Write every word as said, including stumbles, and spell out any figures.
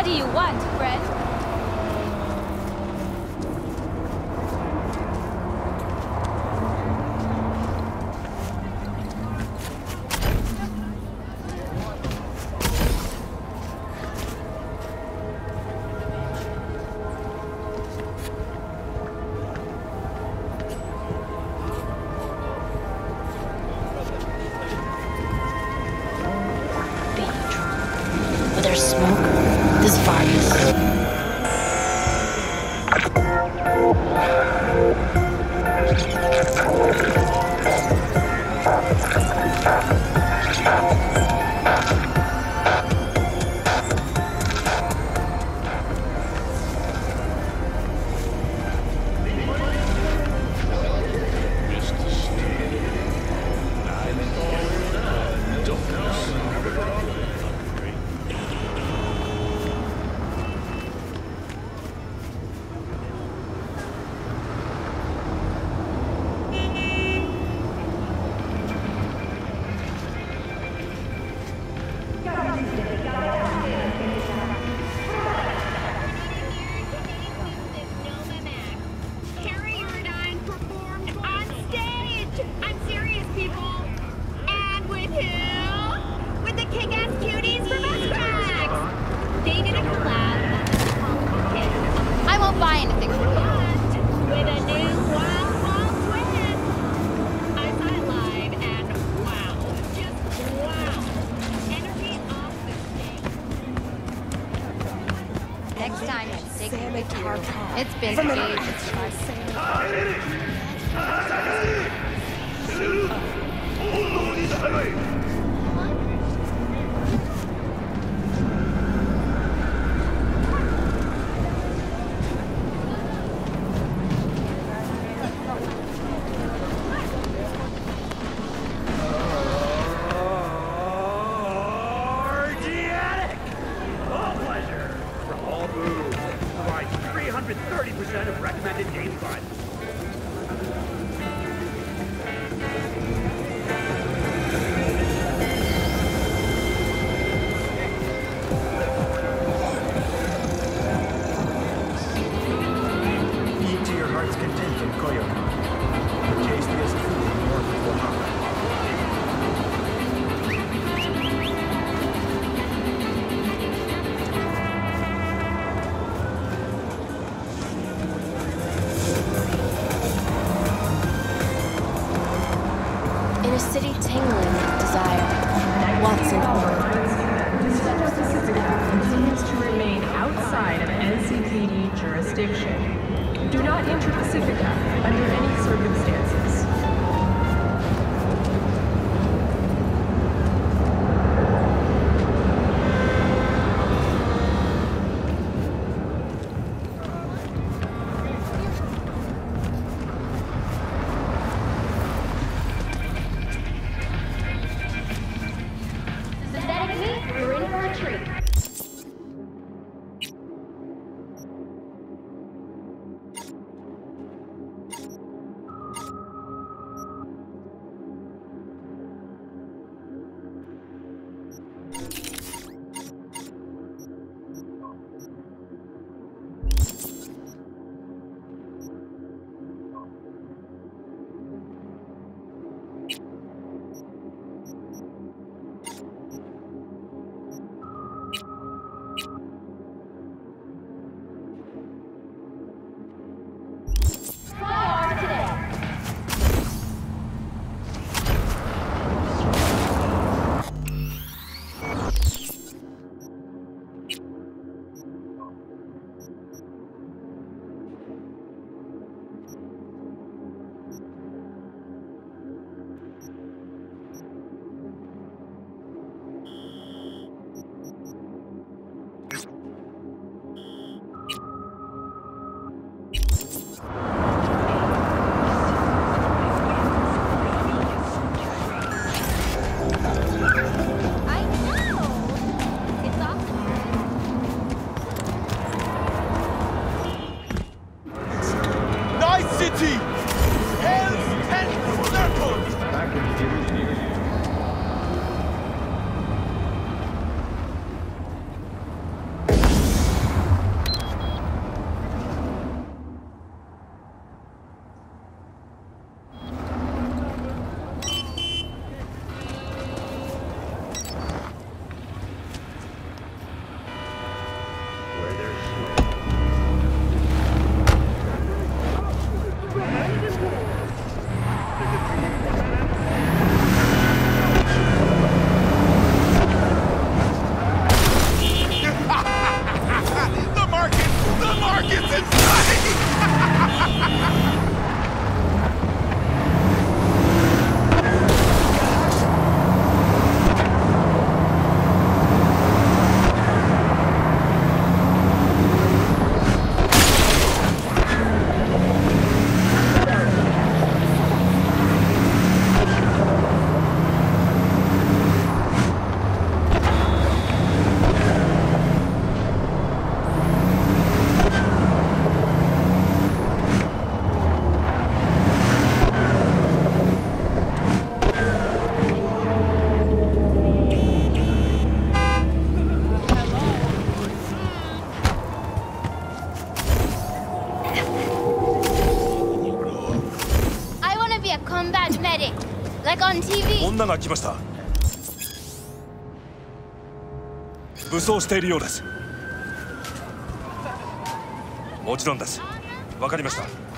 What do you want, friend? There's smoke. This virus. Buy anything from you. With a new Wild Wild twin. I saw it live and wow. Just wow. Energy off the stage. Next time, take a picture. It's been ages. thirty percent of recommended game time. Eat to your heart's content in Koyokan. The tastiest food north of Oaxaca. In a city tingling with desire, Watson continues to remain outside of N C P D jurisdiction. Do not enter Pacifica under any circumstances. Like on T V. 女が来ました。武装しているようです。もちろんです。わかりました。